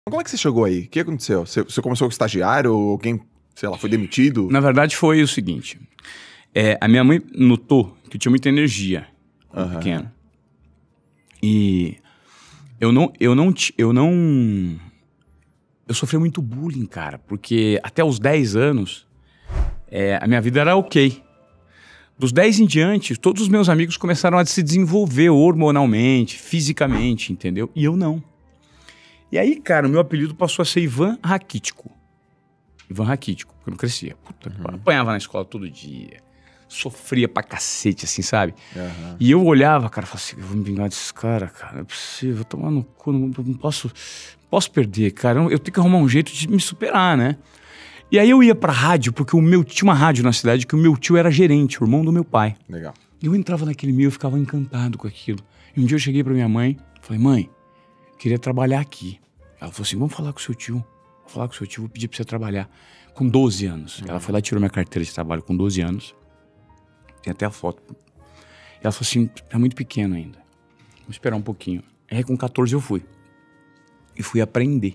Como é que você chegou aí? O que aconteceu? Você começou com estagiário? Alguém, sei lá, foi demitido? Na verdade, foi o seguinte. A minha mãe notou que eu tinha muita energia quando pequeno. E eu sofri muito bullying, cara. Porque até os 10 anos, a minha vida era ok. Dos 10 em diante, todos os meus amigos começaram a se desenvolver hormonalmente, fisicamente, entendeu? E eu não. E aí, cara, o meu apelido passou a ser Ivan Raquítico. Ivan Raquítico, porque eu não crescia. Puta, apanhava na escola todo dia. Sofria pra cacete, assim, sabe? E eu olhava, cara, e falava assim, eu vou me vingar desses caras, cara. Não é possível, vou tomar no cu, não posso perder, cara. Eu tenho que arrumar um jeito de me superar, né? E aí eu ia pra rádio, porque tinha uma rádio na cidade que o meu tio era gerente, o irmão do meu pai. Legal. E eu entrava naquele meio, eu ficava encantado com aquilo. E um dia eu cheguei pra minha mãe, falei, mãe, queria trabalhar aqui. Ela falou assim, vamos falar com o seu tio. Vou falar com o seu tio, vou pedir pra você trabalhar. Com 12 anos. Ela foi lá e tirou minha carteira de trabalho com 12 anos. Tem até a foto. E ela falou assim, tá muito pequeno ainda. Vamos esperar um pouquinho. Aí com 14 eu fui. E fui aprender.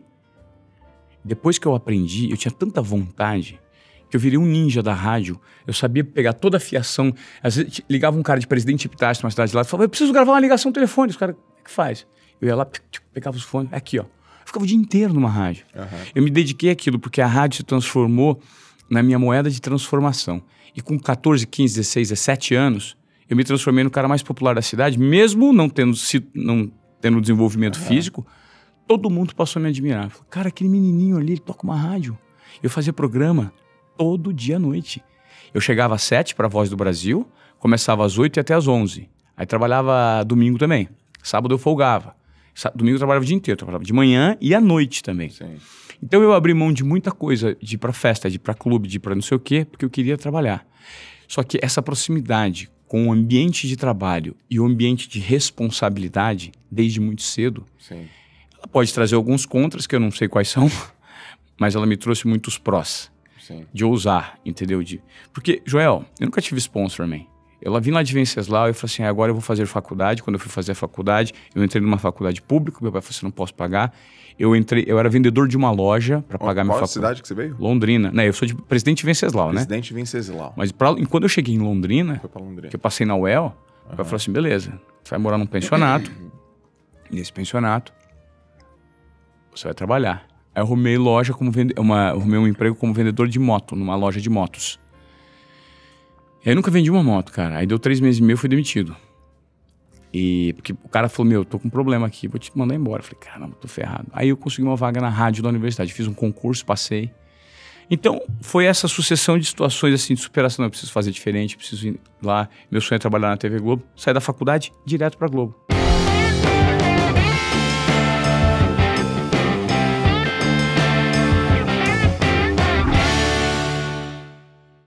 Depois que eu aprendi, eu tinha tanta vontade que eu virei um ninja da rádio. Eu sabia pegar toda a fiação. Às vezes ligava um cara de Presidente Epitácio numa cidade de lá e falava, eu preciso gravar uma ligação telefônica. Os caras, o que faz? Eu ia lá, pegava os fones, aqui ó. Eu ficava o dia inteiro numa rádio. Eu me dediquei àquilo porque a rádio se transformou na minha moeda de transformação. E com 14, 15, 16, 17 anos, eu me transformei no cara mais popular da cidade, mesmo não tendo desenvolvimento físico. Todo mundo passou a me admirar. Falei, cara, aquele menininho ali, ele toca uma rádio. Eu fazia programa todo dia à noite. Eu chegava às 7 para a Voz do Brasil, começava às 8 e até às 11. Aí trabalhava domingo também. Sábado eu folgava. Domingo eu trabalhava o dia inteiro. Trabalhava de manhã e à noite também. Sim. Então eu abri mão de muita coisa, de ir pra festa, de ir pra clube, de ir pra não sei o quê, porque eu queria trabalhar. Só que essa proximidade com o ambiente de trabalho e o ambiente de responsabilidade, desde muito cedo, sim, ela pode trazer alguns contras, que eu não sei quais são, mas ela me trouxe muitos prós. Sim. De ousar, entendeu? Porque, Joel, eu nunca tive sponsor, man. Eu vim lá de Venceslau e falei assim, agora eu vou fazer faculdade. Quando eu fui fazer a faculdade, eu entrei numa faculdade pública, meu pai falou assim, não posso pagar. Eu era vendedor de uma loja para pagar minha faculdade. Qual cidade que você veio? Londrina. Né, eu sou de Presidente Venceslau, né? Presidente Venceslau. Mas quando eu cheguei em Londrina, foi pra Londrina, que eu passei na UEL, meu pai falou assim, beleza, você vai morar num pensionato. Nesse pensionato, você vai trabalhar. Aí eu arrumei arrumei um emprego como vendedor de moto, numa loja de motos. E aí eu nunca vendi uma moto, cara. Aí deu 3 meses e meio, eu fui demitido. Porque o cara falou, meu, tô com um problema aqui, vou te mandar embora. Eu falei, caramba, tô ferrado. Aí eu consegui uma vaga na rádio da universidade. Fiz um concurso, passei. Então, foi essa sucessão de situações assim, de superação. Eu preciso fazer diferente, preciso ir lá. Meu sonho é trabalhar na TV Globo. Saí da faculdade, direto pra Globo.